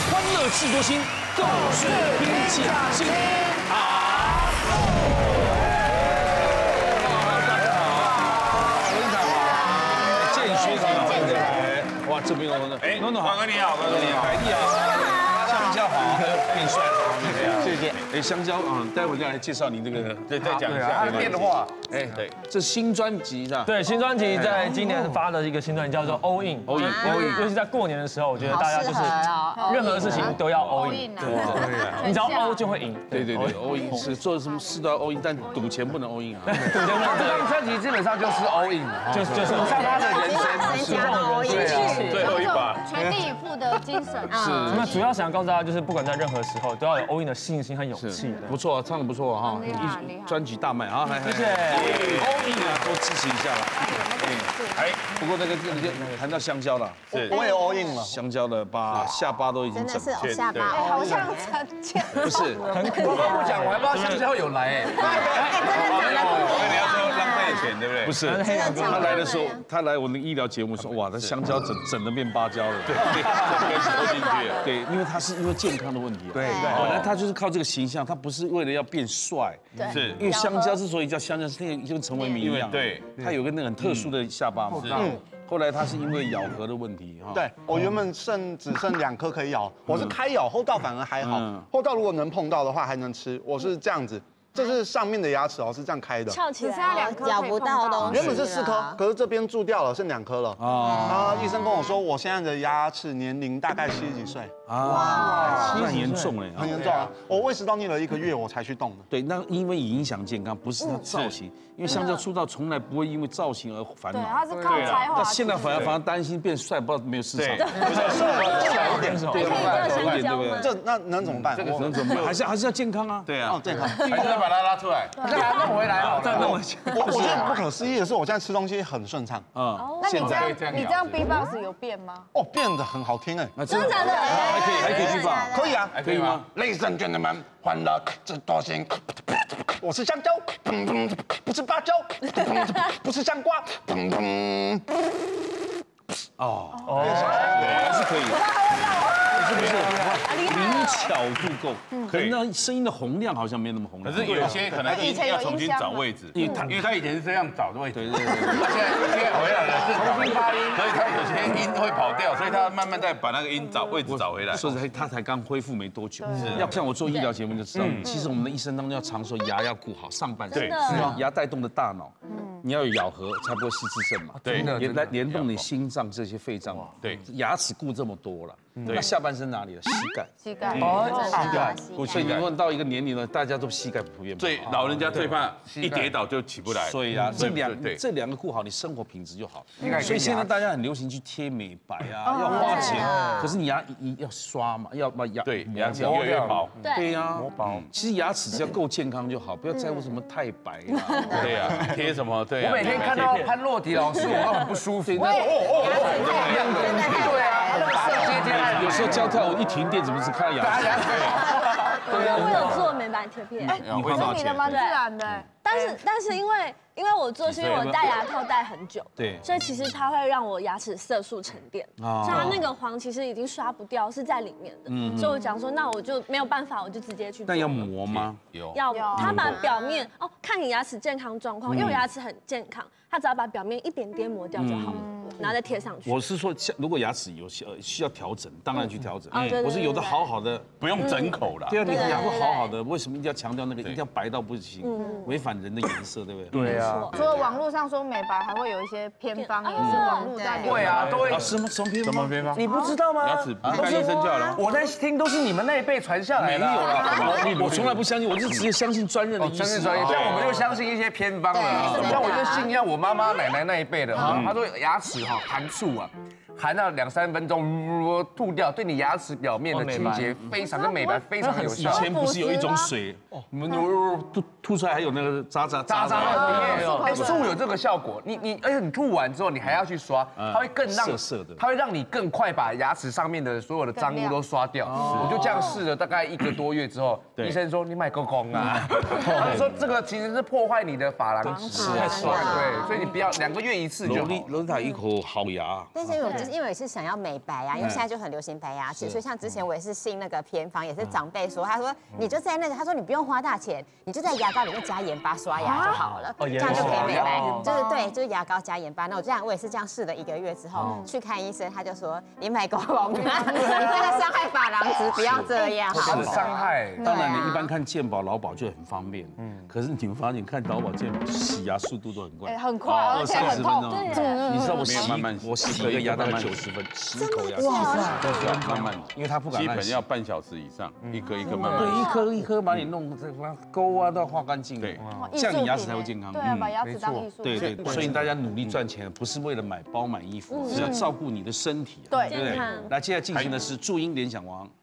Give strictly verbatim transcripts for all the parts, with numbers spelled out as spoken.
欢乐智多星，狗血兵器星。好，大家好，罗英好，建学长好，对对。哇，这边有哎，诺诺好，哥你好，哥你好，凯蒂好，香蕉好，变帅了。 谢谢。哎，香蕉啊，待会再来介绍你这个，再再讲一下它的变化。 哎，对，这新专辑是吧？ 对，新专辑在今年发的一个新专辑叫做 All In，All In，All In，尤其在过年的时候，我觉得大家就是任何事情都要 All In，对对，你只要 All 就会赢。 对对对 ，All In 是做什么事都要 All In， 但赌钱不能 All In 啊。 赌钱不能。这张专辑基本上就是 All In， 就就是像他的人生， 谁家的 All In， 最后一把， 全力以赴的精神。 是。 那主要想告诉大家，就是不管在任何时候，都要有 All In 的信心和勇气。 不错，唱的不错哈， 厉害厉害， 专辑大卖啊！ 谢谢 All In 啊，多支持一下啦。哎，不过那个谈到香蕉了， 是，我也 all in 了。 香蕉的把下巴都已经整真的是下巴，好像陈建， 不是， 很酷。 我刚不讲，我还不知道香蕉有来哎。 哎， 你要说浪费钱，对不对？不是， 黑羊他来的时候，他来我那个医疗节目说，哇，他香蕉整整的变芭蕉了，对，整个收进去了，对，因为他是因为健康的问题， 对对， 本来他就是靠这个形象，他不是为了要变帅， 对， 因为香蕉之所以叫香蕉，是那个就跟陈为民一样，对，他有个那个很特殊的下巴嘛，嗯，后来他是因为咬合的问题哈， 对我原本剩只剩两颗可以咬，我是开咬，后道反而还好，后道如果能碰到的话还能吃，我是这样子。 这是上面的牙齿哦，是这样开的， 翘起来，两颗咬不到东西。 原本是四颗，可是这边蛀掉了，剩两颗了。啊，医生跟我说，我现在的牙齿年龄大概七十几岁。 啊，很严重哎， 很严重啊！我胃食道逆了一个月，我才去动的。 对，那因为影响健康，不是它造型，因为香蕉出道从来不会因为造型而烦恼。 对，它是靠才华。 那现在反而反而担心变帅，不知道没有市场。 小一点， 对，小一点，对不对？ 这那能怎么办？ 这个能怎么办？还是还是要健康啊。对啊， 健康。 还是把它拉出来， 再把它弄回来好了。 再弄回去。 我我觉得不可思议的是，我现在吃东西很顺畅。 啊， 那你这样你这样 B-box 有变吗？ 哦，变得很好听哎。 真的假的？ 还可以还可以 B-box， 可以啊， 可以吗 ？Ladies and gentlemen，欢乐这多心。我是香蕉，不是芭蕉，不是香瓜。 哦，还是可以。是不是？灵巧度够，可是那声音的洪亮好像没那么洪亮。 可是有些可能音要重新找位置，因为他因为他以前是这样找的位置，对对对，他现在现在回来了是重新发音，所以他有些音会跑掉，所以他慢慢再把那个音找位置找回来。 说实在，他才刚恢复没多久，要像我做医疗节目就知道，其实我们的一生当中要常说牙要顾好上半身，牙带动的大脑，你要有咬合才不会失智症嘛，对，连来联动你心脏这些肺脏， 对， 牙齿顾这么多了。那下半身哪里了？膝盖， 膝盖， 哦，膝盖，所以你问到一个年龄了，大家都膝盖普遍不好。 最老人家最怕一跌倒就起不来。 所以啊，这两这两个顾好，你生活品质就好。所以现在大家很流行去贴美白啊，要花钱，可是你牙一要刷嘛，要把牙对牙齿越来越薄。 对呀，磨薄。其实牙齿只要够健康就好，不要在乎什么太白啊。 对呀，贴什么？对。 我每天看到潘若迪老师，我都很不舒服。哦哦哦， 一样的，对啊，接接。 有时候教跳舞一停电，怎么是看到牙齿？ 对啊，我有做美白贴片， 你花多少钱？ 蛮自然的。 但是但是因为因为我做是因为我戴牙套戴很久， 对， 所以其实它会让我牙齿色素沉淀，所以它那个黄其实已经刷不掉，是在里面的。所以我讲说，那我就没有办法，我就直接去。 但要磨吗？ 有。 要它把表面哦，看你牙齿健康状况，因为我牙齿很健康，它只要把表面一点点磨掉就好了，然后再贴上去。 我是说，如果牙齿有需需要调整，当然去调整。 我是有的好好的， 不用整口了。 对啊，你牙会好好的，为什么一定要强调那个一定要白到不行，违反人的颜色，对不对？ 对啊。 除了网络上说美白，还会有一些偏方，也是网络在。 会啊，都会。 什么什么偏方？ 什么偏方？ 你不知道吗？ 牙齿不看医生就好了。 我在听都是你们那一辈传下来的。 没有啦，我从来不相信，我就直接相信专任的医师。 专业，像我们就相信一些偏方了。像我就信像我妈妈奶奶那一辈的，她说牙齿哈含醋啊。含到两三分钟，吐掉，对你牙齿表面的清洁非常跟美白非常有效。 以前不是有一种水，我们吐吐出来还有那个渣渣渣渣的，哎，醋有这个效果。你你，而且你吐完之后，你还要去刷，它会更让涩涩的， 它会让你更快把牙齿上面的所有的脏污都刷掉。我就这样试了大概一个多月之后，医生说你买够空啊，他说这个其实是破坏你的珐琅质，对，所以你不要两个月一次就好。 罗塔一口好牙， 那些有就是因为也是想要美白啊，因为现在就很流行白牙齿，所以像之前我也是信那个偏方，也是长辈说，他说你就在那个，他说你不用花大钱，你就在牙膏里面加盐巴刷牙就好了，这样就可以美白，就是对，就是牙膏加盐巴。那我这样我也是这样试了一个月之后去看医生，他就说你买狗狗，你这个伤害珐琅质，不要这样， 好伤害。 当然，你一般看健保、劳保就很方便，嗯，可是你们发现看劳保、健保洗牙速度都很快， 很快，而且很痛。 你知道我洗慢慢我洗一个牙大概九十分，十口牙， 哇塞，慢慢， 因为他不敢基乱洗， 本要半小时以上，一颗一颗慢慢。 对，一颗一颗把你弄这个沟啊都要画干净， 对， 这样你牙齿才会健康。 对啊，把牙齿当艺术。 对对，所以大家努力赚钱，不是为了买包买衣服，是要照顾你的身体。 对， 对不对？来，接下来进行的是注音联想王。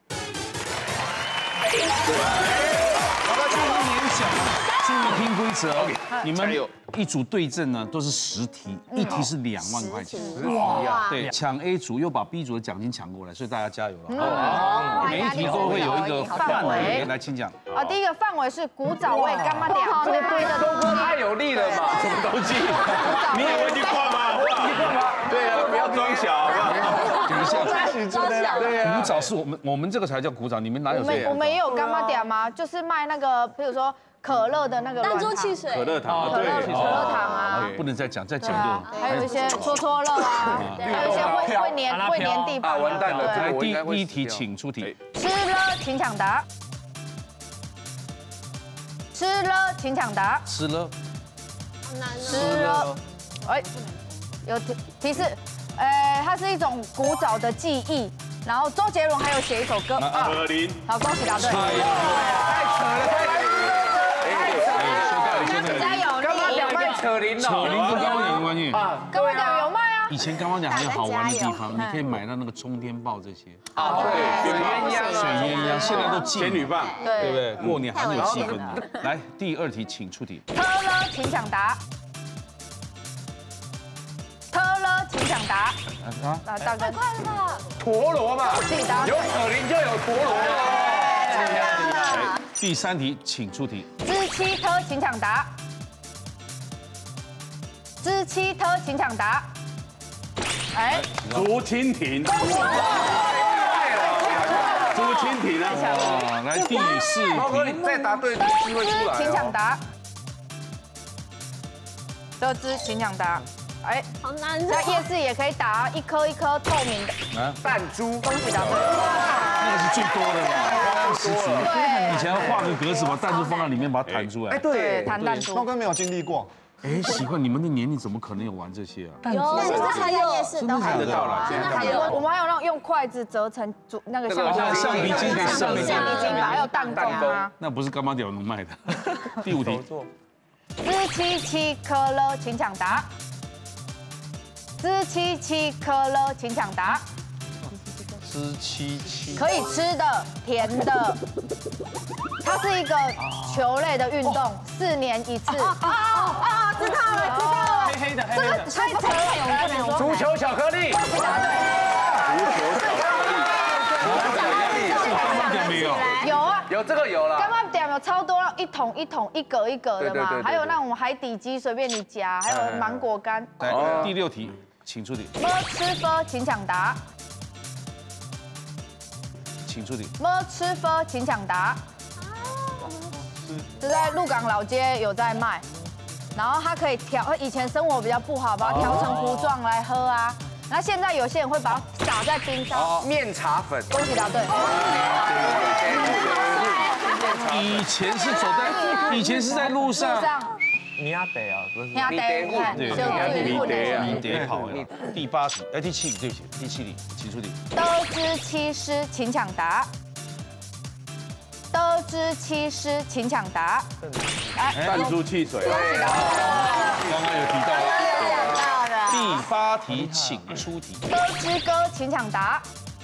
好了，注音联想，注意听规则。OK， 你们一组对阵呢都是十题，一题是两万块钱。哇！对，抢 A 组又把 B 组的奖金抢过来，所以大家加油了。好，每一题都会有一个范围，来，请讲。 啊，第一个范围是古早味干妈店，这个对的东西太有力了嘛， 什么东西？你以为你挂吗？你挂吗？对啊，不要装小，好不好？ 等一下， 对啊， 古早是我们我们这个才叫古早，你们哪有这样？ 我们也有干妈店吗？就是卖那个，比如说可乐的那个弹珠汽水， 可乐糖， 可乐可乐糖啊， 不能再讲，再讲就还有一些戳戳乐啊，还有一些会会粘会粘地板。 啊，完蛋了， 来第第一题，请出题。 吃了，请抢答。吃了，请抢答。 吃了， 好难哦。 吃了，哎，有提提示，呃，它是一种古早的记忆。然后周杰伦还有写一首歌啊， 可林， 好，恭喜答对。 太扯了，太扯了， 加油！ 干妈讲卖扯铃扯了， 铃跟干妈点关系啊？ 干妈讲有卖啊。 以前干妈点还有好玩的地方，你可以买到那个冲天炮这些。 啊，对，水鸳鸯， 水鸳鸯，现在都仙女棒， 对对不对？过年还是有气氛的。来，第二题，请出题。 特了，请抢答。特了，请抢答。啊，大哥， 快了吧？ 陀螺嘛，有扯铃就有陀螺。 第三题，请出题。 知七特，请抢答。知七特，请抢答。哎， 竹蜻蜓，竹蜻蜓啊！ 哇，来第四题， 再答对，机会出来。 请抢答。得知，请抢答。哎， 好难在夜哦。 市也可以打一颗一颗透明的弹珠， 恭喜答对。 那个是最多的嘛，十足。 对以前要画个格子，把弹珠放在里面，把它弹出来。 对，弹弹珠。 东哥没有经历过， 哎，奇怪，你们的年龄怎么可能有玩这些啊？ 有，现在还有夜市都还有到了， 现在还有。 我们还有那种用筷子折成竹那个橡橡橡皮筋可以橡皮橡皮筋吧，还有弹弓啊。 那不是干妈屌能卖的。第五题， 知七七可乐，请抢答。知七七可乐，请抢答。 知七七可以吃的，甜的。它是一个球类的运动，四年一次。啊啊！知道了，知道了。 黑黑的，黑这个黑的。 太扯了，不能说。 足球巧克力， 足球巧克力， 干妈屌没有？ 有啊。 有这个有了。 干妈点有超多，一桶一桶、一格一格的嘛， 对对对对还有那种海底鸡随便你夹，还有芒果干。 来，第六题，请出题， 么吃分，请抢答。 请出题。 么吃分，请抢答。就在鹿港老街有在卖，然后它可以调，以前生活比较不好，把它调成糊状来喝啊。那现在有些人会把它撒在冰上。 面茶粉， 恭喜答对。 以前是走在，以前是在路上。 米亚得啊，不是。 你要得，你看，就最混的。 你得跑呀。第八题，哎，第七题，对不起，第七题，请出题。 得知七师，请抢答。得知七师，请抢答。 来，弹珠汽水。 刚刚有提到。 讲到的。 第八题，请出题。 得知歌，请抢答。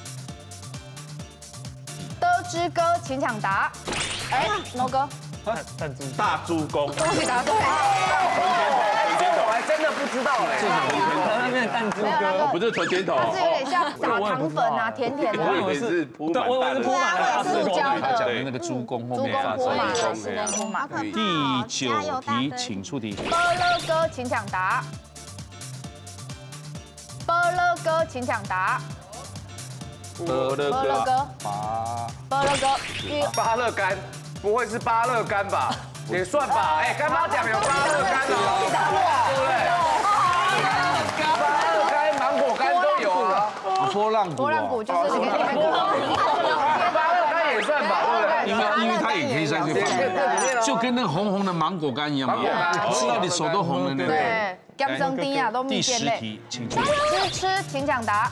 得知歌，请抢答。哎，诺哥。 弹珠。 大猪公。 恭喜答对。 我还真的不知道哎。 那边弹珠哥，不是存钱筒， 它是有点像撒糖粉啊，甜甜的。 我以为是铺满， 我以为是铺满了塑胶他讲的的。 那个猪公后猪面发公生。 铺满，猪公铺满。 第九题，请出题。 波乐哥，请抢答。波乐哥，请抢答。 伯乐伯乐哥， 巴伯乐哥， 巴乐干，不会是巴乐干吧？也算吧。哎，干妈奖有巴乐干哦，对不对？巴乐干、芒果干都有啊。 波浪鼓， 波浪鼓就是那个。 巴乐干也算吧，对不对？ 因为因为它也可以上去放，就跟那个红红的芒果干一样嘛，吃到你手都红了那个。 对，姜生丁啊，都蜜饯类。 第十题，请出。 支吃，请抢答。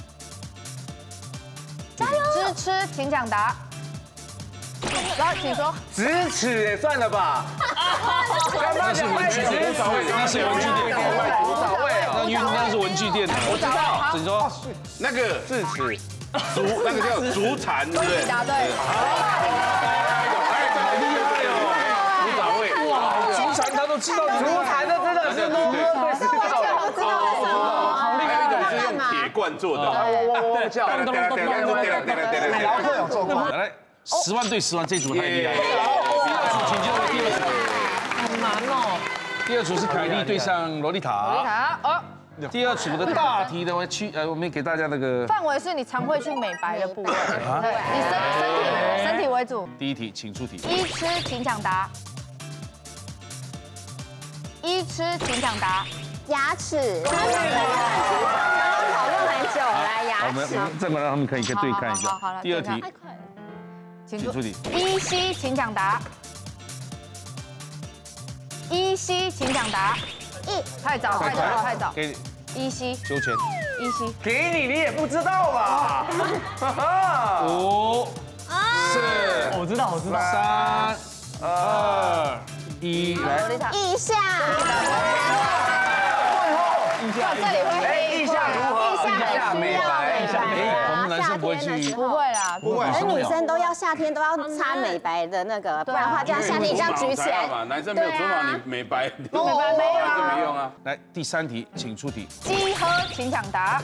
加油！支吃，请抢答。来，请说。 直尺也算了吧。干妈奖卖直尺， 那是文具店， 古早味哦。 那因为那是文具店的， 我知道。 你说那个智齿， 竹，那个叫竹蝉，对不对？ 答对。 古早味， 哇，竹蝉他都知道， 竹蝉的真的是都对，是知道的。 还有一种是用铁罐做的， 我我我叫， 对对对对对对美劳课有做过。 来，十万对十万，这组太厉害了。第二组请进入第二组， 好难哦。 第二组是凯莉对上洛丽塔。 好，哦， 第二组的大题的区，呃，我们给大家那个范围是你常会去美白的部位，对，以身身体身体为主。 第一题，请出题。 一吃，请抢答。一吃，请抢答。 牙齿。刚刚讨论很久了， 好， 牙我们齿。 我们这个让他们可以可以对看一下好好好。 第二题， 请请出题。 一吸，请抢答。一吸，请抢答。一，太早，太早，太早。 给一吸， 九拳。 一吸。 给你你也不知道吧？ 五、四， 我知道，我知道。 三、二、一，来。 腋下。 这里会黑。 腋下如何？腋下美白。 我们男生不会去。 不会啦， 不会。 可是女生都要夏天都要擦美白的那个，不然的话这样夏天这样举起来。 男生没有除毛，你美白， 美白没有就没用啊。 来，第三题，请出题。 鸡喝，请抢答。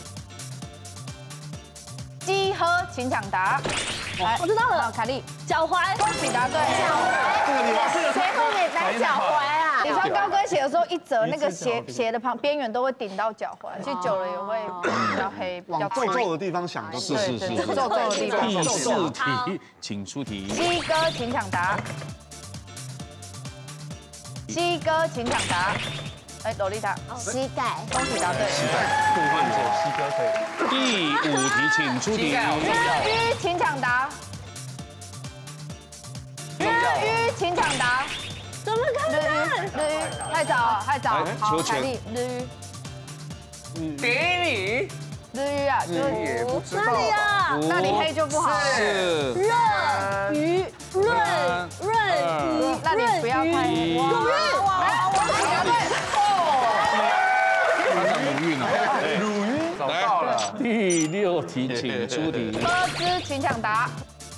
鸡喝，请抢答。来， 我知道了， 凯莉， 脚踝。 恭喜答对。 谁会美白脚踝啊？ 你穿高跟鞋的时候，一折那个鞋鞋的旁边缘都会顶到脚踝，其实久了也会比较黑，比较往皱皱的地方想， 是是是。 皱皱的地方。 第四题，请出题。 鸡哥，请抢答。鸡哥，请抢答。哎，洛丽塔， 膝盖。 恭喜答对。 膝盖互换者，膝盖可以。第五题，请出题。 日语，请抢答。日语，请抢答。 怎么看日语，日语，太早，太早。好，凯莉，日语， 给日语啊，日语。 哪里啊？ 那里黑就不好。 是。 润鱼，润润鱼， 那你不要太。 乳晕。 答对。 他讲乳晕哦。 乳晕找到了。 第六题，请出题。 波兹，请抢答。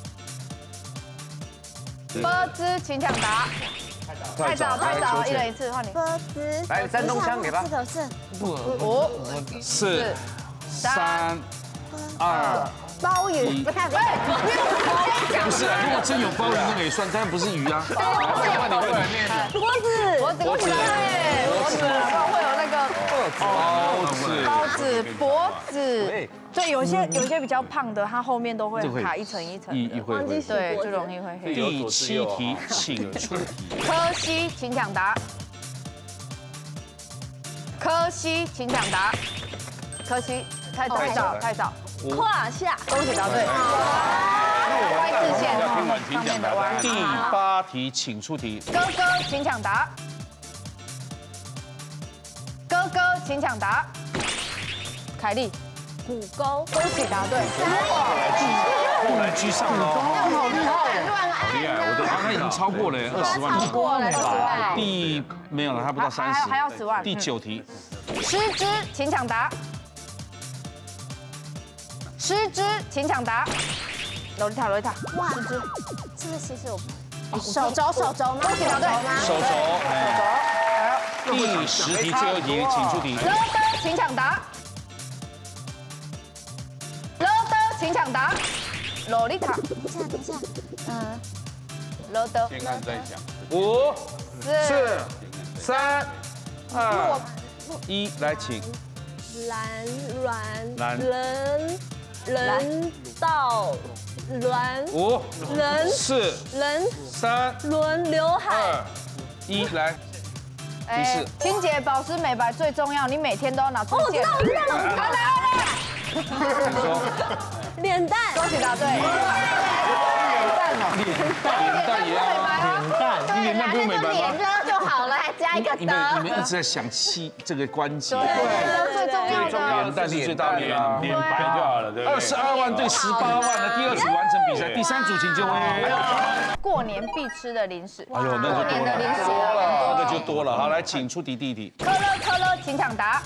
波兹，请抢答。太早，太早，一人一次，换你。 波兹。 来，山东腔给吧。 这个是五、 四、三、二。 鲍鱼，不看。 不是啊，如果真有鲍鱼那个也算，但不是鱼啊。 脖子， 脖子，脖子，对，脖子，会有那个包子， 包子，脖子。对，有些有些比较胖的，它后面都会卡一层一层一一会忘记洗对， 脖子。 就容易会黑。 第七题，请出题。 柯西，请抢答。柯西，请抢答。柯西，太早，太早，太早。 胯下， 恭喜答对。歪字线，上面的歪。 第八题，请出题。 哥哥，请抢答。哥哥，请抢答。凯莉， 骨沟， 恭喜答对。 后来居上喽， 好厉害！ 好厉害！我的他已经超过了二十万， 超过了二十万。 第没有了，他不到三十， 还要十万。 第九题， 失之，请抢答。失之，请抢答。洛丽塔，洛丽塔， 哇， 失之， 这个其实我手肘手肘吗？ 恭喜答对。 手肘，哎，第十题，最后一题，请出题。 乐德，请抢答。乐德，请抢答。洛丽塔， 等一下，等一下，嗯， 乐德， 先看再讲。 五、 四、 三、二、一，来请。 蓝软蓝人人道软五人四人三轮刘海二一，来。 哎，清洁、保湿、美白最重要，你每天都要拿出我知道，我知道了， 来来来， 你说脸蛋， 恭喜答对。 脸蛋也要脸蛋， 你脸蛋不用美白吗？ 热就好了，还加一个你们你们一直在想气这个关节， 对，最重要的。 脸蛋是最大的脸脸白就好了，对不对？ 二十二万对十八万的第二组完成比赛，第三组请就位。 过年必吃的零食， 哎呦，那就多了， 过年的零食那个就多了。好，来，请出题第一题。 科乐科乐，请抢答。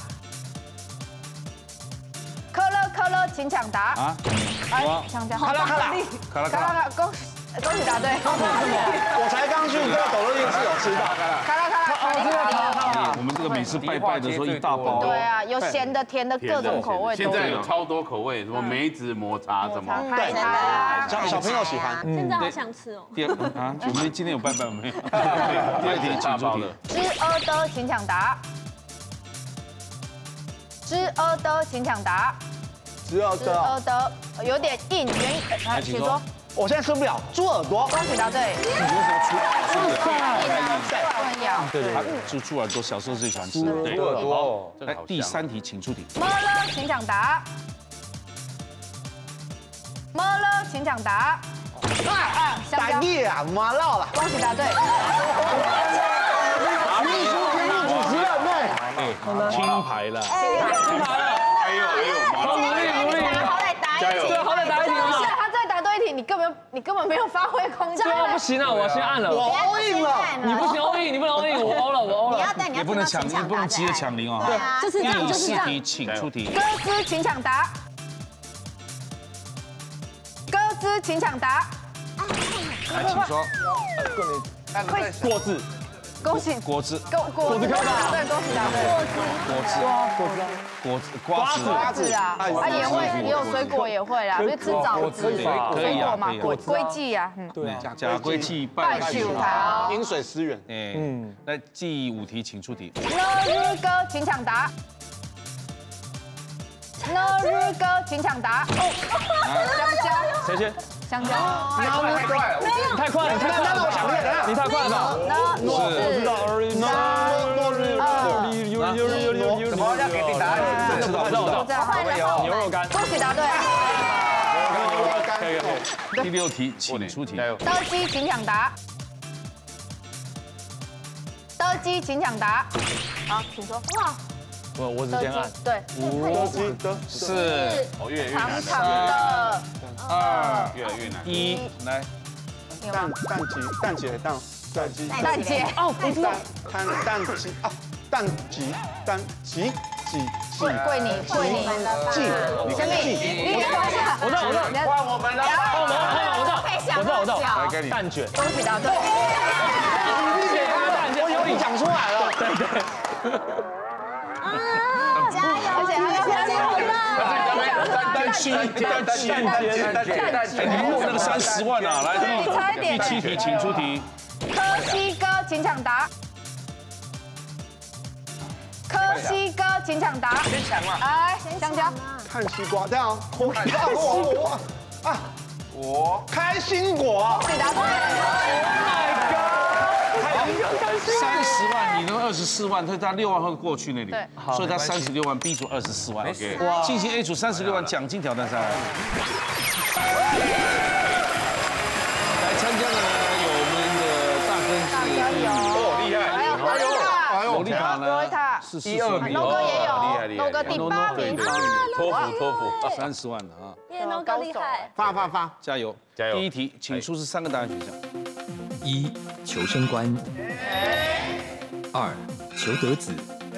科乐科乐，请抢答。 啊， 哎，抢答。 卡拉卡拉， 卡拉卡拉， 卡拉卡，恭恭喜答对。 我才刚去这个抖乐夜市有吃到。 卡拉卡拉，哦，这个我们这个每次拜拜的时候一大包。 对啊，有咸的、甜的，各种口味都有。 现在有超多口味，什么梅子抹茶，什么对啊， 小小朋友喜欢。 现在好想吃哦。 第二啊，我们今天有拜拜没有？第二题请出题。 知呃的，请抢答。知呃的，请抢答。 知二知呃的， 的，有点硬，圆，来，请说。 我现在吃不了猪耳朵。 恭喜答对。 你为什么出出很痒。 对对，猪猪耳朵小时候最喜欢吃。对， 猪耳朵。 来，第三题请出题。 么了，请抢答。么了，请抢答。啊啊，香蕉。 百叶啊，麻辣了。 恭喜答对。 秘书天命主持人呢？ 哎，金牌了。 金牌了。 还有还有， 努力努力， 好歹答加油！ 对，好歹答一题不是， 嘛。 他再答对一题，你根本你根本没有发挥空间。 对啊，不行啊，我先按了。 我 all in 了。 你不行 all in，你不能 all in，我 all 了，我 all 了。 你要但你要也不能抢，也不能急着抢铃哦。 对啊， 就是这样， 第就是这样。 四题请出题。 歌词请抢答。歌词请抢答。 来，请说。 过字， 恭喜果子， 果果子答对，恭喜答对。 果子，果子，果子，瓜子， 瓜子啊，啊也会也有水果也会啦，就吃枣子、 可以啊， 水果嘛， 可以龟龟记啊，嗯， 对，假龟记拜寿桃。 饮水思源。 哎，嗯，那第五题请出题。 那日歌请抢答。那日歌请抢答。香蕉， 谁先？ 香蕉。 太快太快了， 你太快了，你太快了， 我想一下， 你太快了吧？ 那我知道， 怎么要给你答案？ 我知道，我知道，我知道。 换了牛肉干， 恭喜答对。 可以可以。 第六题请出题。 德基请抢答。德基请抢答。好，请说。哇， 我我只先按。 对， 德基德四， 哦，越来越长难， 长的。 二， 越来越难。 一，来， 蛋蛋鸡蛋姐蛋蛋鸡蛋姐。 哦，我知道。 蛋蛋鸡啊蛋鸡蛋鸡鸡鸡桂你桂你鸡，你看鸡。 你等我一下， 我知道，我知道。 换我们了， 换我们，我知道，我知道，我知道。 来给你蛋卷。 恭喜答对。 我有你讲出来了。 对对。 加油！而且还要加油了。 蛋鸡，蛋鸡， 蛋姐蛋姐， 你们那个三十万啊！来， 差一点第七题请出题。 柯西哥请抢答。柯西哥请抢答。 先抢嘛。 来，香蕉。 看西瓜，这样我看西瓜啊， 我开心果。 恭喜答对。 三十万，你能二十四万，所以他六万会过去那里， 对， 所以他三十六万 ，B 组二十四万 ，OK， 进行 A 组三十六万奖金挑战赛。来参加的呢有我们的大根是， 哦，厉害， 还有洛丽塔， 洛丽塔洛丽呢塔是第二名， 龙哥也有， 厉害厉害龙哥第八名， 托福托福， 三十万的啊， 耶，龙哥厉害。 发发发， 加油加油第一题，请出示三个答案选项。 一、求升官；二、求得子；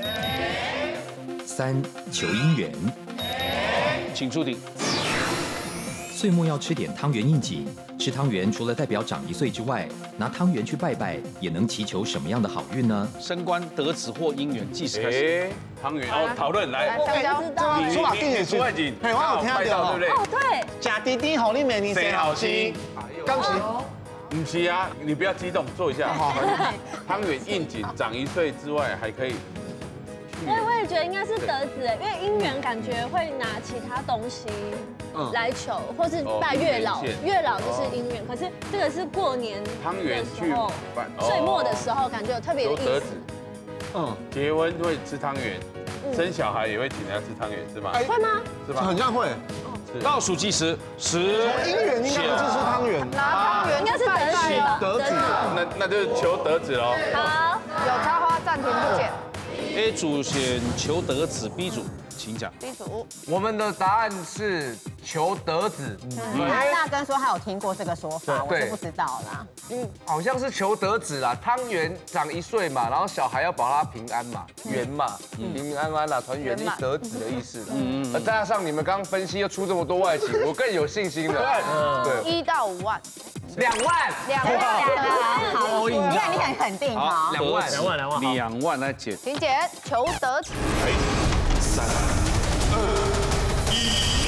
三、求姻缘。 请出题。 岁末要吃点汤圆应景，吃汤圆除了代表长一岁之外，拿汤圆去拜拜，也能祈求什么样的好运呢？ 升官得子或姻缘，计时开始。 哎，汤圆，哦，讨论来， 香蕉。 出马定也出外景， 嘿，我有听到， 对不对？ 哦，对。 假弟弟好，你每年生好心，恭喜。 不是啊，你不要激动，坐一下。汤圆应景，长一岁之外，还可以我我也觉得应该是德子，因为姻缘感觉会拿其他东西来求，或是拜月老，月老就是姻缘。可是这个是过年汤圆去岁末的时候，感觉有特别的意思。 嗯，结婚会吃汤圆，生小孩也会请人家吃汤圆，是吗？ 会吗？ 是吧？ 很像会。 倒数计时，十。 姻缘应该不是吃汤圆， 拿汤圆应该是德子吧？ 德子， 那那就是求德子喽。 好， 有插花暂停不剪。 A 组选求德子 ，B 组请讲。 B 组， 我们的答案是求德子。 韩大根说他有听过这个说法，我是不知道啦。 嗯，好像是求德子啦，汤圆长一岁嘛，然后小孩要保他平安嘛，圆嘛，平平安安啦，团圆一得子的意思啦。嗯，而加上你们刚刚分析又出这么多外形，我更有信心了。对， 一到五万， 两万， 两万，好，你看你很肯定哈， 两万， 两万，两万， 两万来减。 请剪求德子。 三二一，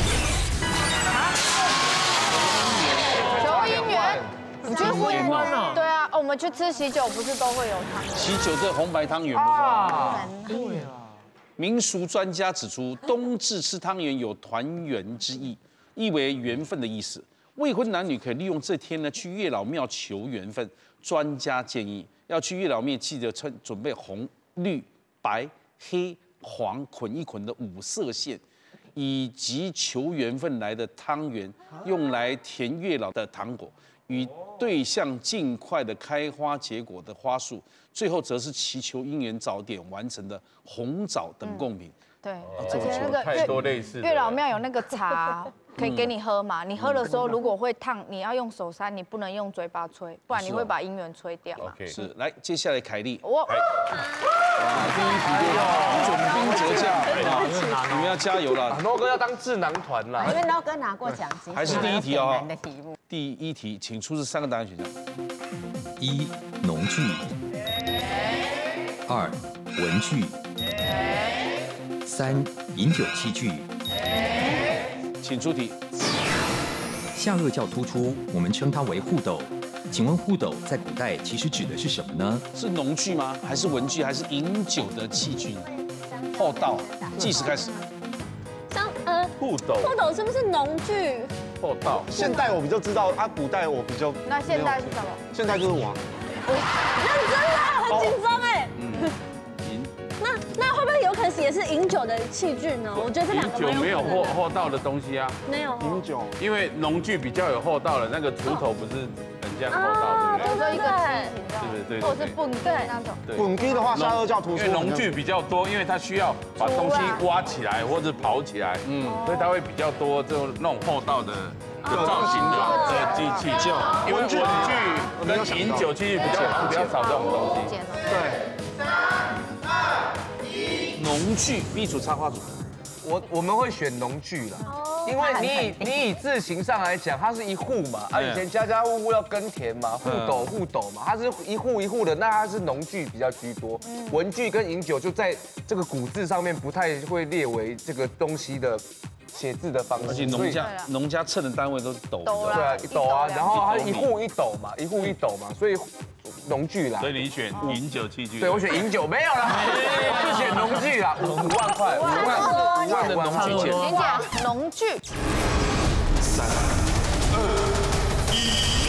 求姻缘，你去婚姻啊？对啊，我们去吃喜酒不是都会有汤圆？ 喜酒这红白汤圆不是吗？对啊。民俗专家指出，冬至吃汤圆有团圆之意，意为缘分的意思。未婚男女可以利用这天呢去月老庙求缘分。专家建议要去月老庙，记得穿准备红、绿、白、黑、黄捆一捆的五色线，以及求缘分来的汤圆，用来填月老的糖果，与对象尽快的开花结果的花束，最后则是祈求姻缘早点完成的红枣等贡品。 对，而且那个太多类似。 月老庙有那个茶。可以给你喝嘛？你喝的时候如果会烫，你要用手扇，你不能用嘴巴吹，不然你会把姻缘吹掉。 OK， 是。来，接下来凯莉。 我。 哇，第一题就准兵折将，你们要加油了。 诺哥要当智囊团啦， 因为诺哥拿过奖金。 还是第一题啊。 难的题目。 第一题，请出示三个答案选项： 一、农具；二、文具；三、饮酒器具。 请出题。 下颚较突出，我们称它为护斗。请问护斗在古代其实指的是什么呢？ 是农具吗？还是文具？还是饮酒的器具呢？后道，计时开始。 像呃， 护斗， 护斗是不是农具？ 后道。 现代我比较知道，啊，古代我比较。 那现代是什么？ 现代就是王。 认真啊，很紧张哎。那那会不会有可能也是饮酒的器具呢？我觉得这两个饮酒没有后后道的东西啊， 没有饮酒， 因为农具比较有后道的，那个锄头不是很像后道，对不对？ 一个梯形， 对对对， 或者是蹦对那种。 滚机的话，下颚较突出， 因为农具比较多，因为它需要把东西挖起来或者刨起来，嗯，所以它会比较多这种那种后道的造型的机器，因为文具跟饮酒器具比较比较少这种东西， 对。 农具 ，B 组插花组， 我我们会选农具啦，因为你以你以字形上来讲，它是一户嘛，啊以前家家户户要耕田嘛，户斗户斗嘛，它是一户一户的，那它是农具比较居多，文具跟饮酒就在这个古字上面不太会列为这个东西的写字的方式， 而且农家农家称的单位都是斗， 对啊一斗啊，然后它一户一斗嘛，一户一斗嘛，所以。农具啦， 所以你选饮酒器具。 对，我选饮酒，没有啦，我是选农具啦，五五万块，五万五万的农具钱。 请讲农具。 三二一。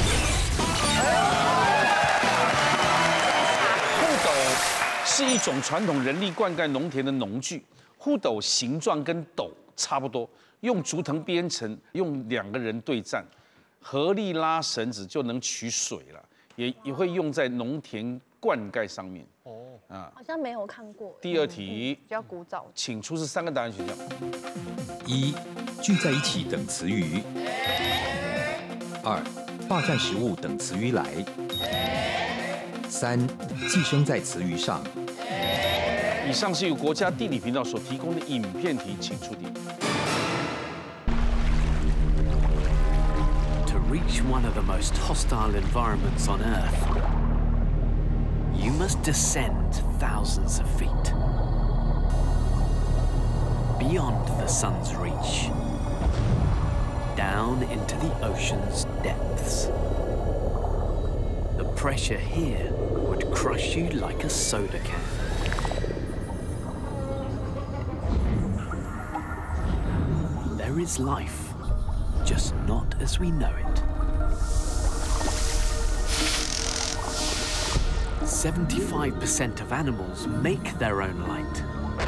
护斗是一种传统人力灌溉农田的农具，护斗形状跟斗差不多，用竹藤编成，用两个人对战，合力拉绳子就能取水了。也也会用在农田灌溉上面。哦， 啊，好像没有看过。 第二题比较古早， 请出示三个答案选项： 一、聚在一起等词语；二、霸占食物等词语来；三、寄生在词语上。 以上是由国家地理频道所提供的影片题，请出题。 Reach one of the most hostile environments on Earth, you must descend thousands of feet. Beyond the sun's reach, down into the ocean's depths. The pressure here would crush you like a soda can. is life, just not as we know it. seventy-five percent of animals make their own light.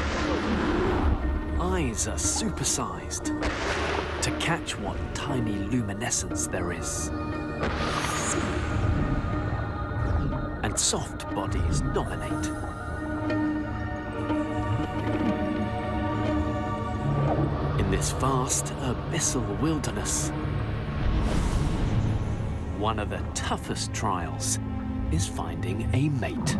Eyes are supersized to catch what tiny luminescence there is. And soft bodies dominate. In this vast abyssal wilderness, one of the toughest trials is finding a mate.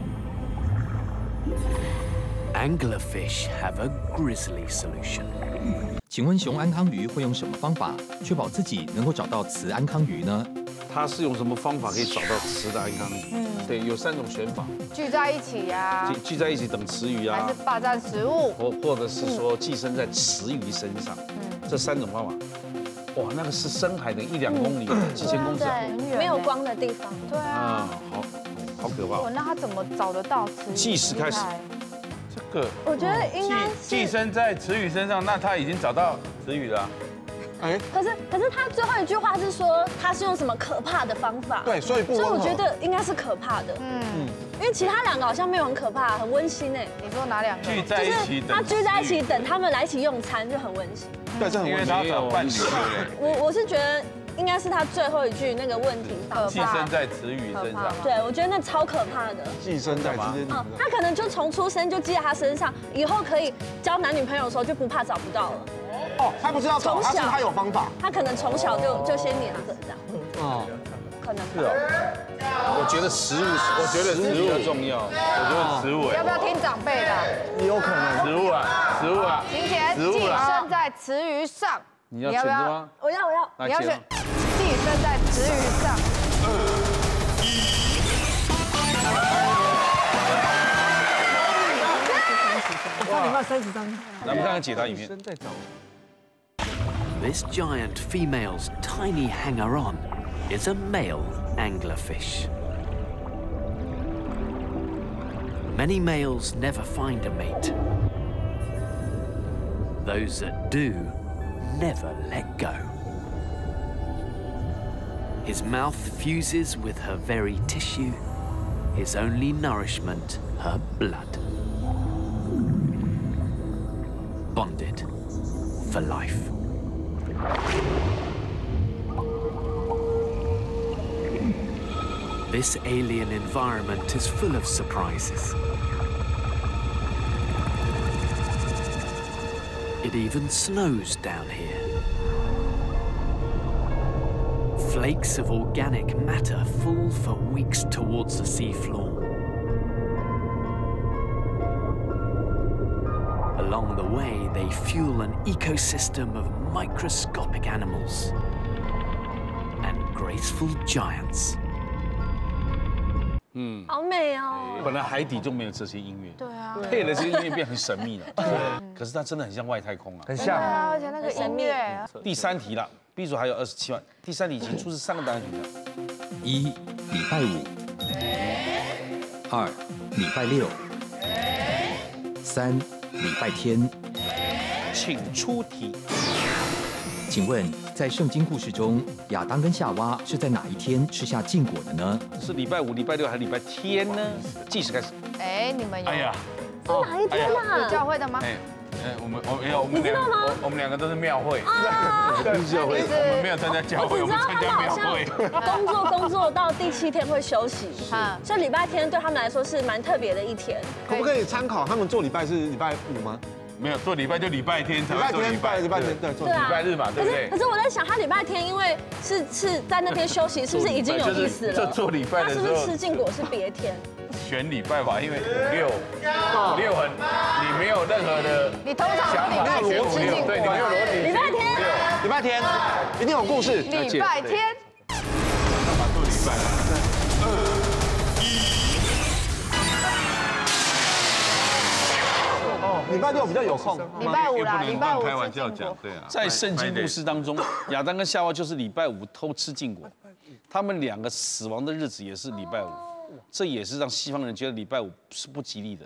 Anglerfish have a grisly solution. 请问雄安康鱼会用什么方法确保自己能够找到雌安康鱼呢？ 它是用什么方法可以找到雌的安康鱼？嗯，对，有三种选法： 聚在一起呀， 聚聚在一起等雌鱼啊， 还是霸占食物， 或或者是说寄生在雌鱼身上。嗯，这三种方法。哇，那个是深海的一两公里，几千公尺， 没有光的地方。 对啊， 好，好可怕。 那他怎么找得到雌鱼？ 计时开始。 这个我觉得应该寄生在雌鱼身上，那他已经找到雌鱼了。哎， 可是可是他最后一句话是说他是用什么可怕的方法？ 对，所以不。 所以我觉得应该是可怕的。嗯，因为其他两个好像没有很可怕，很温馨哎。 你说哪两个？ 聚在一起等。 他聚在一起等他们来一起用餐就很温馨。 对，这很温馨。 因为他找伴侣，对不对？ 我我是觉得。 应该是他最后一句那个问题， 寄生在雌鱼身上。 对，我觉得那超可怕的。 寄生在吗？ 嗯，他可能就从出生就记在他身上，以后可以交男女朋友的时候就不怕找不到了。 哦，他不知道找，他是他有方法。 他可能从小就就先黏着这样。哦，可能是哦。我觉得食物，我觉得食物比较重要。 我觉得食物。 要不要听长辈的？ 也有可能。 食物啊，食物啊。 金钱寄生在雌鱼上。 你要选择吗？ 我要，我要。 你要选寄生在雌鱼上。 哇，你卖三十张。来，我们看看解答影片。 This giant female's tiny hanger-on is a male anglerfish. Many males never find a mate. Those that do never let go. His mouth fuses with her very tissue, his only nourishment, her blood. Bonded for life. This alien environment is full of surprises. It even snows down here. Flakes of organic matter fall for weeks towards the seafloor. Along the way, they fuel an ecosystem of microscopic animals and graceful giants. 嗯，好美哦。 本来海底就没有这些音乐， 对啊， 配了这些音乐变很神秘了。对，可是它真的很像外太空啊， 很像啊，而且那个音乐。 第三题了 ，B 组还有二十七万。第三题请出示三个答案选项： 一、礼拜五；二、礼拜六；三、礼拜天。 请出题。 请问，在圣经故事中，亚当跟夏娃是在哪一天吃下禁果的呢？ 是礼拜五、礼拜六还是礼拜天呢？计时开始。 哎，你们有？ 哎呀， 是哪一天啊？ 有教会的吗？ 哎，哎，我们我没有，我们你知道吗？ 我们两个都是庙会， 教会， 我们没有参加教会，我们参加庙会。 工作工作到第七天会休息，所以礼拜天对他们来说是蛮特别的一天。 可不可以参考他们做礼拜是礼拜五吗？ 没有做礼拜就礼拜天才做礼拜， 礼拜天对做礼拜日嘛，对不对？ 可是我在想，他礼拜天因为是是在那天休息，是不是已经有意思了？ 就做礼拜的时候， 他是不是吃禁果是别天？ 选礼拜吧，因为五六五六很，你没有任何的， 你通常礼拜天吃禁果， 对，你没有逻辑。 礼拜天， 礼拜天一定有故事。 礼拜天， 干嘛做礼拜？ 礼拜六比较有空， 礼拜五啦，礼拜五开玩笑讲，对啊。 在圣经故事当中，亚当跟夏娃就是礼拜五偷吃禁果，他们两个死亡的日子也是礼拜五，这也是让西方人觉得礼拜五是不吉利的，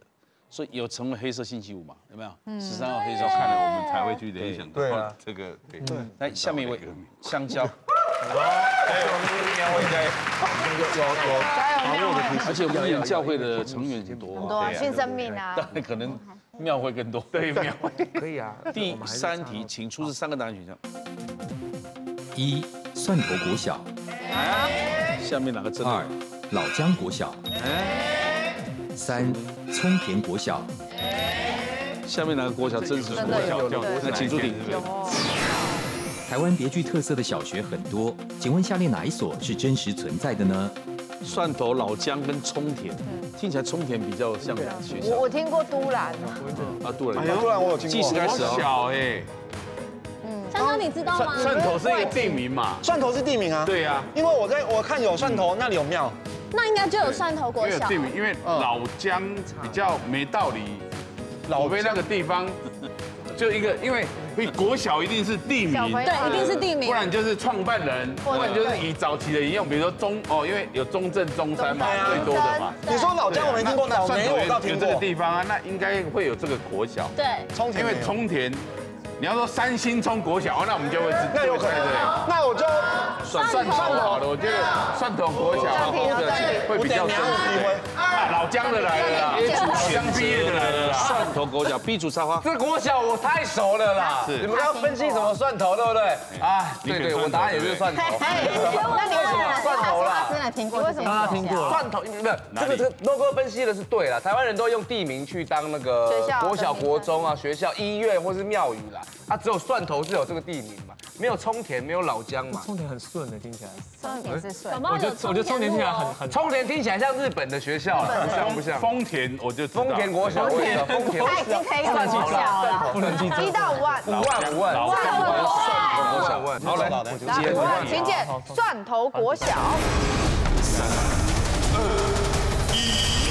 所以有成为黑色星期五嘛？有没有？十三号黑色， 看了我们才会去联想对啊， 这个对。 来，下面一位香蕉。 还有苗应该加油， 而且我们演教会的成员很多， 很多新生命啊， 当然可能庙会更多。 对庙会可以啊。 第三题，请出示三个答案选项。 一、蒜头国小； 下面哪个真二的？、 老姜国小；三、葱田国小。 下面哪个国小真实？ 真的有叫对来，请出题。 有。 台湾别具特色的小学很多，请问下列哪一所是真实存在的呢？ 蒜头、老姜跟葱田，听起来葱田比较像学校我我听过都兰， 啊。对了， 突然我有经计时过。 开始哦。 小哎， 香香你知道吗？ 蒜头是一个地名嘛？ 蒜头是地名啊。 对呀， 因为我在我看有蒜头，那里有庙。 那应该就有蒜头国小。 没有地名，因为老姜比较没道理。老贝那个地方就一个，因为国小一定是地名， 对，一定是地名， 不然就是创办人，不然就是以早期的引用，比如说中哦，因为有中正、中山嘛，最多的嘛。 你说老姜我没听过，老梅我倒听过。 有这个地方啊，那应该会有这个国小。 对， 葱田因为葱田，你要说三星葱国小，那我们就会知道。 那有可能，那我就蒜蒜头好了，我觉得蒜头国小会比较正确。啊，老姜的来了啦，老姜毕业的来了啦。 蒜头国小 B 组插花。 这国小我太熟了啦， 是你们要分析什么蒜头，对不对？啊，对对，我答案也是蒜头。 那你为什么蒜头啦？ 真的听过？为什么？ 大家听过？ 蒜头，不是这个这个 no 哥分析的是对了，台湾人都用地名去当那个学校国小、国中啊、学校、医院或是庙宇啦。啊，只有蒜头是有这个地名嘛，没有葱田，没有老姜嘛。 葱田很顺的，听起来。 重点是顺。 我觉得我觉得葱田听起来很很。 葱田听起来像日本的学校了，不像不像？ 丰田我就知道丰田国小，我也知道丰田。 他已经可以算小了， 不能记住。 一到五万， 五万五万， 蒜头国小。 五万。 好来， 来，五万，请捡蒜头国小。 三二一，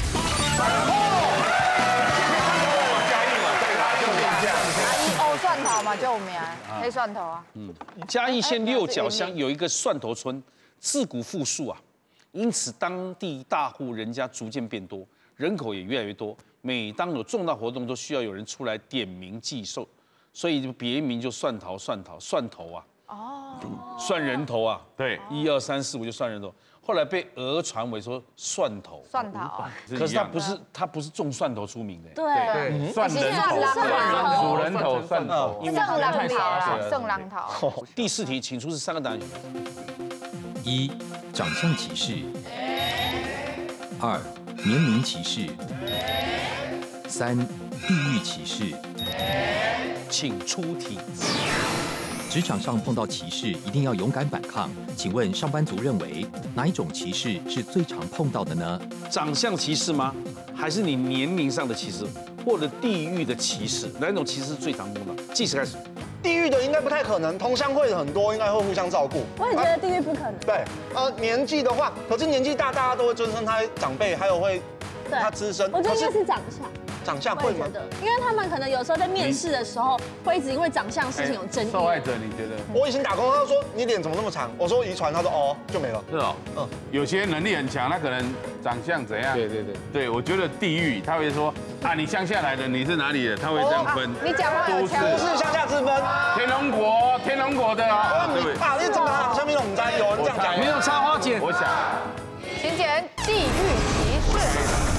嘉义嘛，对啦，就是这样。 哦，蒜头嘛，就我们黑蒜头啊。 嗯，嘉义县六角乡有一个蒜头村，自古富庶啊，因此当地大户人家逐渐变多，人口也越来越多。每当有重大活动，都需要有人出来点名祭寿，所以就别名就蒜头、蒜头、蒜头啊。哦，蒜人头啊， 对， 一二三四五就蒜人头。后来被讹传为说蒜头， 蒜头， 可是他不是他不是种蒜头出名的。 对， 对，蒜人头、 蒜鼠人头、蒜头， 圣浪桃啦，圣浪桃。 第四题，请出示三个答案。 一、长相歧视；二、年龄歧视；三、地域歧视。 请出题。 职场上碰到歧视，一定要勇敢反抗。请问上班族认为哪一种歧视是最常碰到的呢？ 长相歧视吗？还是你年龄上的歧视，或者地域的歧视？哪一种歧视是最常碰到？计时开始。 地域的应该不太可能，同乡会的很多，应该会互相照顾。 我也觉得地域不可能。 对，呃，年纪的话，可是年纪大，大家都会尊称他长辈，还有会对他资深。 我觉得应该是长相。 长相会吗？ 因为他们可能有时候在面试的时候，会一直因为长相事情有争议。 受害者你觉得？ 我以前打工，他说你脸怎么那么长？我说遗传，他说哦就没了。 是哦，嗯，有些能力很强，他可能长相怎样？ 对对对， 对我觉得地域他会说啊，你乡下来的，你是哪里的？他会这样分。 你讲话有腔， 不是乡下之分。 天龙国，天龙国的啊，对不对？ 啊，你怎么行下面我们家有人这样讲？ 没有插花姐， 我想， 请捡地域歧视。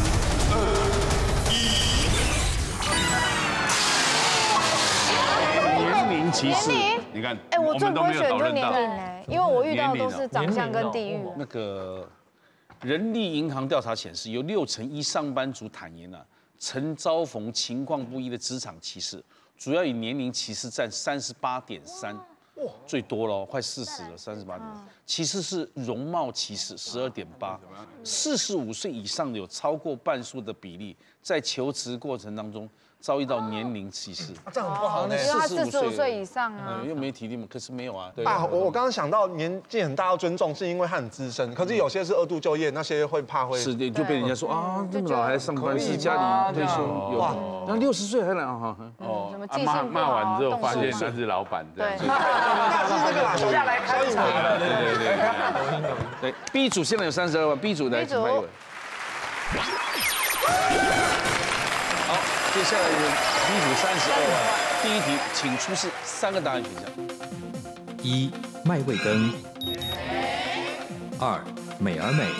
年龄歧视，你看， 哎，我最不会选就年龄到。 哎，因为我遇到都是长相跟地域。 那个人力银行调查显示，有六成一上班族坦言啊，曾遭逢情况不一的职场歧视，主要以年龄歧视占三十八点三，最多了，快四十了，三十八点。其次是容貌歧视，十二点八，四十五岁以上的有超过半数的比例，在求职过程当中遭遇到年龄歧视， 这很不好呢。 因为他四十五岁以上啊， 又没提例嘛，可是没有啊。 啊，我我刚刚想到年纪很大要尊重，是因为他很资深，可是有些是二度就业，那些会怕会是的，就被人家说啊，这么老还上班，是家里退休有，然后六十岁还来啊， 哦，骂骂完之后发现他是老板这样。 是这个啦， 下来开茶了， 对对对。 对 ，B 组现在有三十二万 ，B 组来请拍一位。 好，接下来是第一组三十二万。第一题，请出示三个答案选项： 一、麦味登；二、美而美；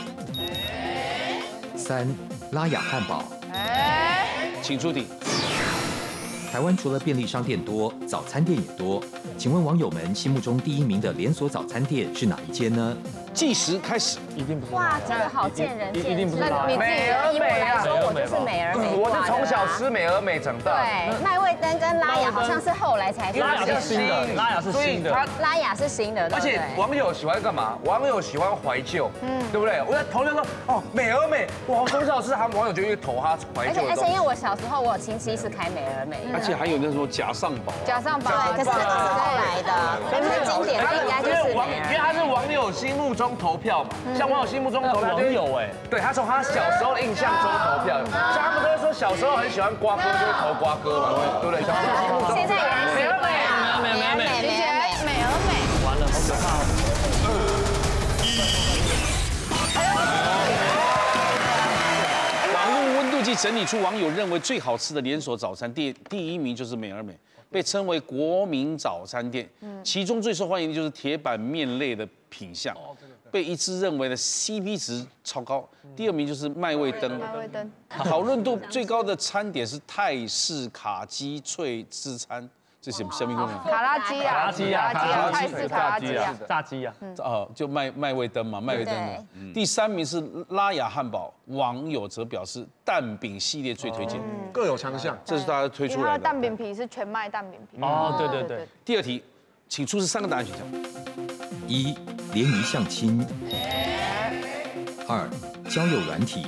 三、拉雅汉堡。 请出题。 台湾除了便利商店多，早餐店也多。请问网友们心目中第一名的连锁早餐店是哪一间呢？ 计时开始， 一定不是。 哇，这个好见仁见智。 一定不是。 那你自己以我来说，我就是美而美。 我是从小吃美而美长大。 对，麦味登跟拉雅好像是后来才。 拉雅是新的，拉雅是新的。 拉雅是新的， 而且网友喜欢干嘛？网友喜欢怀旧，嗯，对不对？我在投就说哦，美而美，哇，从小吃，他们网友就会投他怀旧。 而且而且因为我小时候我有亲戚是开美而美， 而且还有那什么假上堡。 假上堡， 对，可是这个是后来的，但是经典的应该就是美而美。 因为他是网友心目中投票嘛。像网友心目中投票， 网友哎， 对他从他小时候的印象中投票，像他们都会说小时候很喜欢瓜哥，就会投瓜哥嘛，对不对？ 现在也是美而美啊， 美而美， 美美美而美， 完了，好可怕哦！网络温度计整理出网友认为最好吃的连锁早餐店，第一名就是美而美，被称为国民早餐店。其中最受欢迎的就是铁板面类的品项。被一致认为的 C P 值超高，第二名就是麦味登。 麦味登讨论度最高的餐点是泰式卡鸡脆之餐，这是什么功能？ 卡拉鸡啊， 卡拉鸡啊， 泰式卡拉鸡啊， 炸鸡啊。 哦，就麦麦味登嘛，麦味登嘛。第三名是拉雅汉堡，网友则表示蛋饼系列最推荐， 各有强项， 这是大家推出来的。 它的蛋饼皮是全麦蛋饼皮。 哦，对对对。 第二题，请出示三个答案选项： 一、联谊相亲；二、交友软体；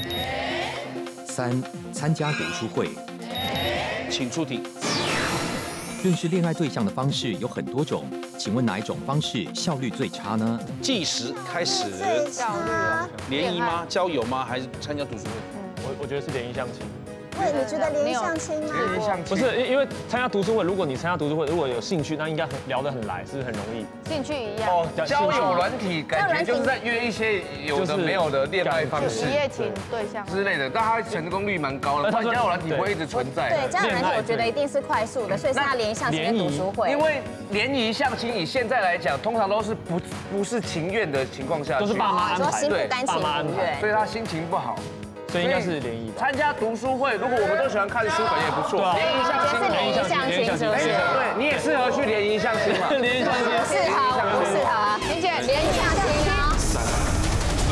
三、参加读书会。 请出题。 认识恋爱对象的方式有很多种，请问哪一种方式效率最差呢？ 计时开始。 效率啊？ 联谊吗？交友吗？还是参加读书会？ 我我觉得是联谊相亲。 对，你觉得联谊相亲吗？ 联谊相亲不是，因为参加读书会，如果你参加读书会，如果有兴趣，那应该很聊得很来，是很容易。 兴趣一样。 哦，交友软体感觉就是在约一些有的没有的恋爱方式、 一夜情对象之类的，但它成功率蛮高的。它交友软体不会一直存在。 对，交友软体我觉得一定是快速的，所以是他联谊相亲跟读书会。 因为联谊相亲以现在来讲，通常都是不不是情愿的情况下， 都是爸妈安排， 心不甘情不愿， 所以他心情不好。 所以应该是联谊。 参加读书会，如果我们都喜欢看书，感觉也不错。联谊相亲， 是联谊相亲，是不是？ 对，你也适合去联谊相亲嘛？ 联谊相亲适合，不适合啊？ 林姐，联谊相亲啊。 三、二、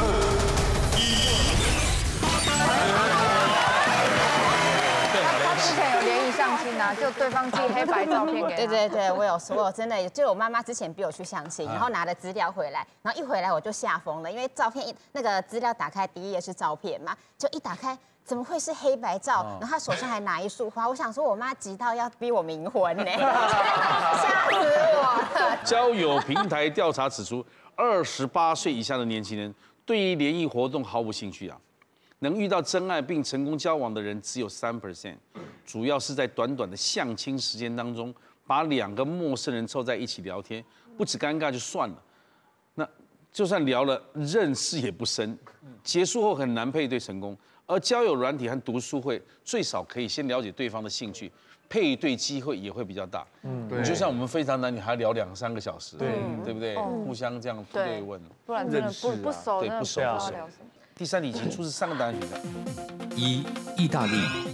一。他之前有联谊相亲啊，就对方寄黑白照片给他。 对对对，我有说，我真的就我妈妈之前逼我去相亲，然后拿了资料回来，然后一回来我就吓疯了，因为照片一那个资料打开第一页是照片嘛，就一打开。怎么会是黑白照？然后他手上还拿一束花，我想说我妈急到要逼我冥婚呢，吓死我了。 交友平台调查指出，二十八岁以下的年轻人对于联谊活动毫无兴趣啊，能遇到真爱并成功交往的人只有三 percent， 主要是在短短的相亲时间当中，把两个陌生人凑在一起聊天，不止尴尬就算了，那就算聊了，认识也不深，结束后很难配对成功。而交友软体和读书会最少可以先了解对方的兴趣，配对机会也会比较大。嗯，对，就像我们非常男女还聊两三个小时，对，对不对？互相这样对问， 不然真的不不熟， 对，不熟不熟。第三题，请出示三个答案选项： 一、意大利；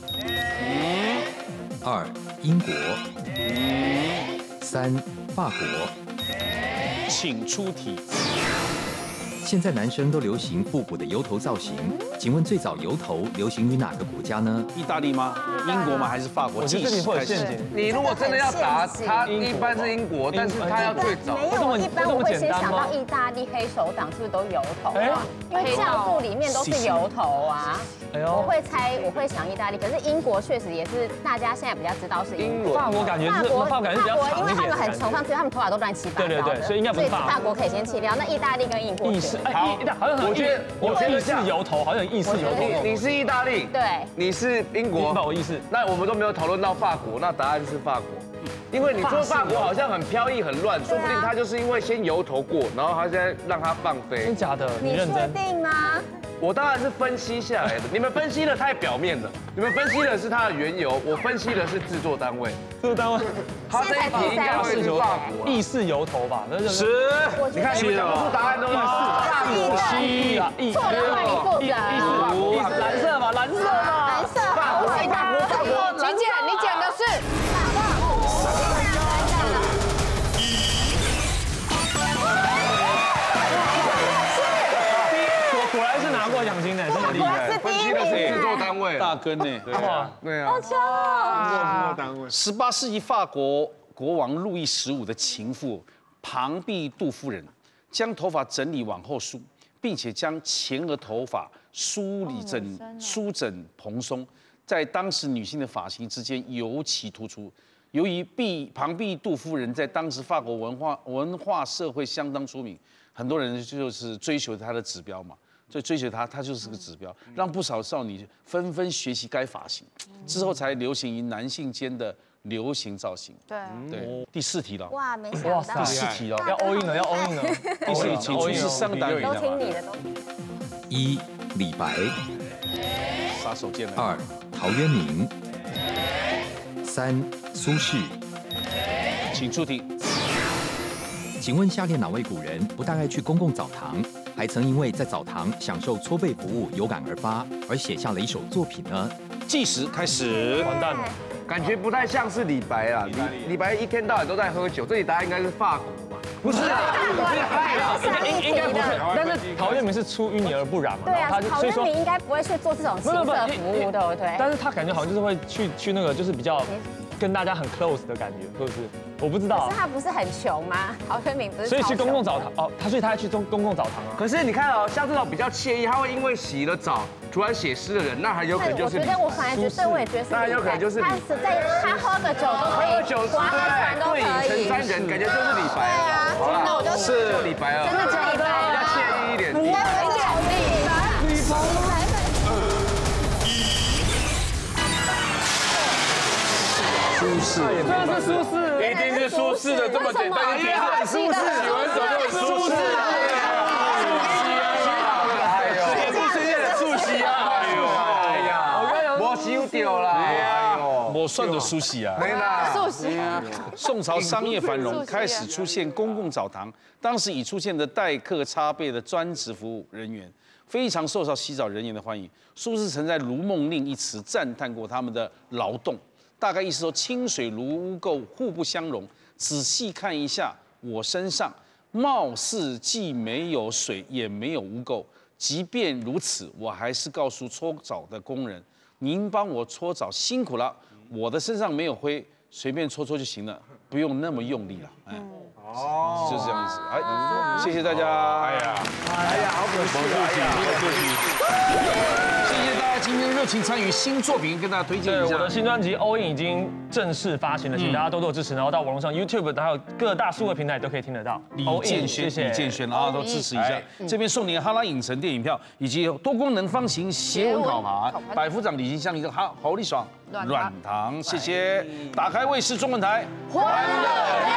二、英国；三、法国。 请出题。 现在男生都流行复古的油头造型，请问最早油头流行于哪个国家呢？ 意大利吗？英国吗？还是法国？ 我觉得这里会有陷阱。 你如果真的要答，他一般是英国，但是他要最早。 没有，一般我会先想到意大利黑手党是不是都油头啊？因为教父里面都是油头啊。我会猜，我会想意大利，可是英国确实也是大家现在比较知道是英国。 法国感觉是法国感觉比较长一点， 因为他们很崇尚，所以他们头发都乱七八糟的。 对对对，所以应该不是法国。 法国可以先弃掉。那意大利跟英国。 意式哎，好像我觉得我觉得是油头，好像意式油头。 你是意大利， 对， 你是英国， 不好意思， 那我们都没有讨论到法国，那答案是法国。因为你说法国好像很飘逸很乱，说不定他就是因为先油头过，然后他现在让他放飞。 真假的？ 你确定吗？ 我当然是分析下来的，你们分析的太表面了，你们分析的是它的缘由，我分析的是制作单位。 制作单位， 他这一题应该会是法国， 意式油头吧？ 十， 你看你们讲不出答案都是法国七啊，意错的话你负责。 意式五，蓝色嘛，蓝色嘛， 蓝色。法国，法国，法国。请姐，你讲的是。 果然是拿过奖金的，这么厉害！ 分析的是制作单位， 大根呢？ 对啊，对啊， 好强哦！ 制作单位。 十八世纪法国国王路易十五的情妇庞毕杜夫人，将头发整理往后梳，并且将前额头发梳理整梳整蓬松，在当时女性的发型之间尤其突出。由于毕庞毕杜夫人在当时法国文化文化社会相当出名，很多人就是追求她的指标嘛。 所以追求她，她就是个指标，让不少少女纷纷学习该发型，之后才流行于男性间的流行造型。 对对，第四题了。 哇，没想到。 第四题了， 要 all in 了，要 all in 了。 第四题，请出示三个答案。 都听你的，都。 一李白， 杀手锏来。 二陶渊明，三苏轼。 请出题。 请问下列哪位古人不大爱去公共澡堂，还曾因为在澡堂享受搓背服务有感而发，而写下了一首作品呢？ 计时开始。 完蛋了， 感觉不太像是李白啊。李李白一天到晚都在喝酒，这里答案应该是法国吧？不是啊， 不是害了，应应该不是。但是陶渊明是出淤泥而不染嘛？ 对啊，陶渊明应该不会去做这种情色服务，对不对？ 但是他感觉好像就是会去去那个，就是比较跟大家很 close 的感觉，是不是？ 我不知道， 可是他不是很穷吗？陶渊明不是， 所以去公共澡堂哦，他所以他还去公公共澡堂啊。 可是你看哦，像这种比较惬意，他会因为洗了澡突然写诗的人，那还有可能就是。 我觉得我反而觉得，我也觉得是。 那还有可能就是。 他实在他喝个酒都可以， 喝酒划个船都可以。 对，成三人，感觉就是李白。 对啊，那我就是李白啊， 真的是李白， 比较惬意一点。 应该很讲李白，李白。 苏轼， 真的是苏轼， 一定是苏轼的，这么简单，一定是苏轼，喜欢走就是苏轼。哎呦，也不是的苏轼啊！哎呦，哎呀， 我修掉了，哎呦， 我算的苏轼啊。 没啦， 苏轼。 宋朝商业繁荣，开始出现公共澡堂，当时已出现的待客擦背的专职服务人员，非常受到洗澡人员的欢迎。苏轼曾在《如梦令》一词赞叹过他们的劳动。 大概意思说，清水如污垢，互不相容。仔细看一下我身上，貌似既没有水，也没有污垢。即便如此，我还是告诉搓澡的工人：“您帮我搓澡辛苦了，我的身上没有灰，随便搓搓就行了，不用那么用力了。”哎，哦，就是这样意思。哎，谢谢大家。哎呀， 哎呀，好可惜，好可惜。 谢谢大家今天热情参与新作品，跟大家推荐一下。 我的新专辑《All In》已经正式发行了，请大家多多支持。然后到网络上 YouTube 还有各大数位平台都可以听得到。 李建轩，李建轩啊，都支持一下。这边送你哈拉影城电影票，以及多功能方形斜纹烤盘，百夫长礼金箱一个，好，好利爽软糖，谢谢。打开卫视中文台，欢乐。